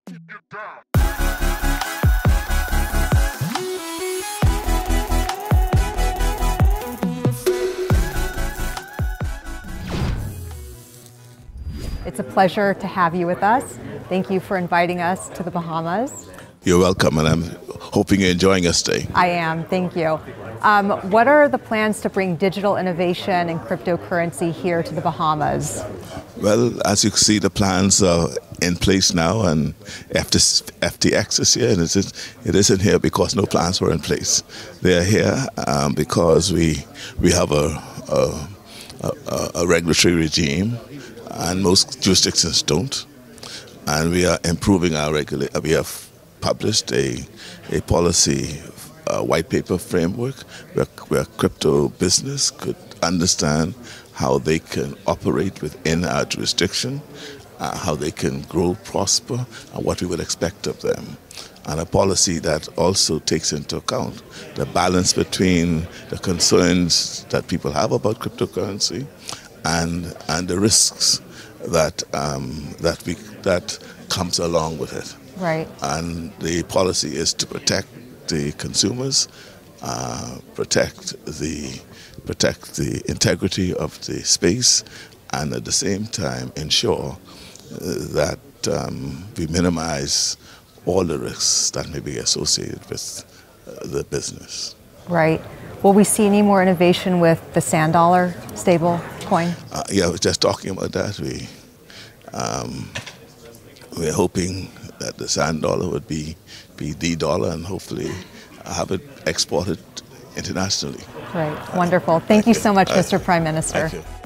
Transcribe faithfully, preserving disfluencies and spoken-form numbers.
It's a pleasure to have you with us. Thank you for inviting us to the Bahamas. You're welcome, and I'm hoping you're enjoying your stay. I am, thank you. Um, what are the plans to bring digital innovation and cryptocurrency here to the Bahamas? Well, as you can see, the plans are in place now, and F T X is here, and it isn't, it isn't here because no plans were in place. They are here um, because we we have a, a, a, a regulatory regime, and most jurisdictions don't. And we are improving our regula- We have published a a policy uh, white paper framework where, where crypto business could understand how they can operate within our jurisdiction, uh, how they can grow, prosper, and what we would expect of them. And a policy that also takes into account the balance between the concerns that people have about cryptocurrency and and the risks that um, that we that comes along with it. Right. And the policy is to protect the consumers, uh, protect the protect the integrity of the space, and at the same time ensure uh, that um, we minimize all the risks that may be associated with uh, the business. Right. Will we see any more innovation with the sand dollar stable coin? Uh, yeah, I was just talking about that. We um, we're hoping that the sand dollar would be be the dollar, and hopefully have it exported internationally. Right. Wonderful. Thank, Thank you so much, Mister Prime Minister. Thank you.